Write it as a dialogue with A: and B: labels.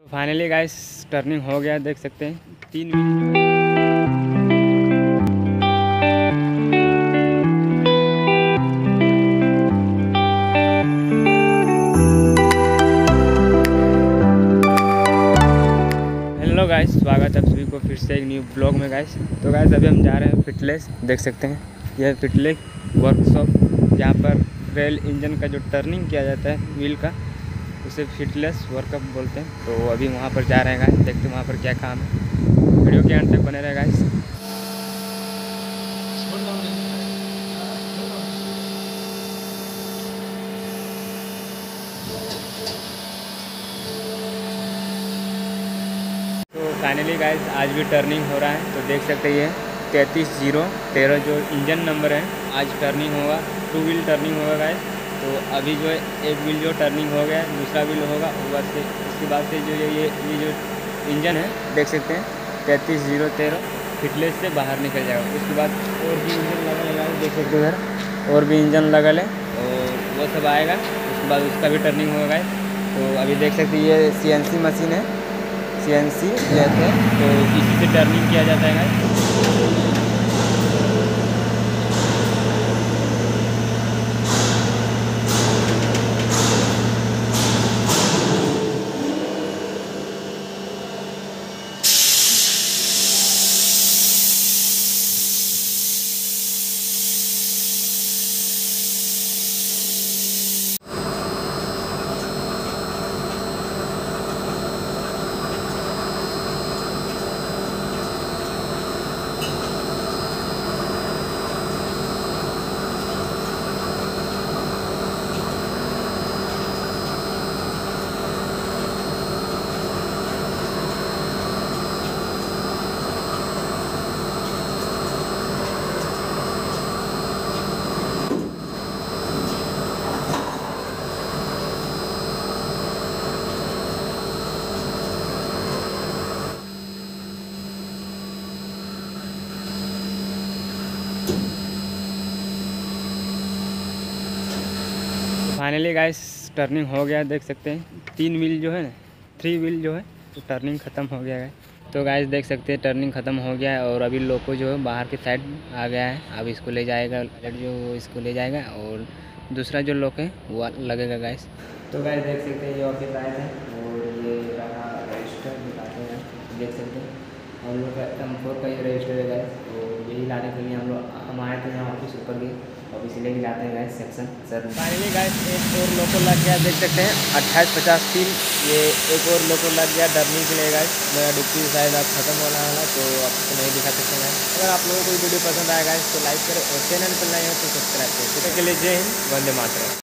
A: Finally guys turning हो गया, देख सकते हैं 3 मिनट। हेलो गाइस, स्वागत है आप सभी को फिर से एक न्यू ब्लॉग में गाइस। तो गाइस अभी हम जा रहे हैं फिटलेस, देख सकते हैं यह फिटलेस वर्कशॉप जहाँ पर रेल इंजन का जो टर्निंग किया जाता है व्हील का, उसे फिटलेस वर्कअप बोलते हैं। तो अभी वहाँ पर जा रहे हैं गाइस, देखते हैं वहाँ पर क्या काम है। वीडियो के अंत तक बने रहे गाइस। तो फाइनली गाइस आज भी टर्निंग हो रहा है। तो देख सकते हैं ये 33-0-13 जो इंजन नंबर है, आज टर्निंग होगा, 2 व्हील टर्निंग होगा गाइस। तो अभी जो है एक व्हील जो टर्निंग हो गया, दूसरा व्हील होगा ऊपर से। इसके बाद से जो ये जो इंजन है देख सकते हैं 33-0-13 फिटलेस से बाहर निकल जाएगा। उसके बाद और भी इंजन लगा लगा देख सकते हैं इधर, और भी इंजन लगा ले और वो सब आएगा। उसके बाद उसका भी टर्निंग होगा गाइस। तो अभी देख सकते हैं ये CNC मशीन है, CNC कहते हैं, तो इसी से टर्निंग किया जाता है गाइस। फाइनली गाइस टर्निंग हो गया, देख सकते हैं 3 व्हील जो है ना, 3 व्हील जो है तो टर्निंग ख़त्म हो गया है। तो गाइस देख सकते हैं टर्निंग ख़त्म हो गया है और अभी लोको जो है बाहर की साइड आ गया है। अब इसको ले जाएगा जो इसको ले जाएगा और दूसरा जो लोक है वो लगेगा गाइस। तो गाइस देख सकते हैं ये ऑफिस आए थे और ये रहा रजिस्टर दिखाते हैं, देख सकते हैं हम लोग का M4 का ये रजिस्टर है गाइस। तो यही लाने के लिए हम आए थे यहाँ ऑफिस ऊपर गए, अब इसी लेके जाते हैं guys section sir. Finally guys एक और लोको लग गया, देख सकते हैं 2853 ये एक और लोको लग गया डरने के लिए गाइस। मेरा डिप्टी शायद अब खत्म होने वाला, तो आपको नहीं दिखा सकते हैं। अगर आप लोगों को वीडियो पसंद आएगा तो लाइक करें और चैनल पर नए हो तो सब्सक्राइब करें। तो के लिए जय हिंद, वंदे मातरम।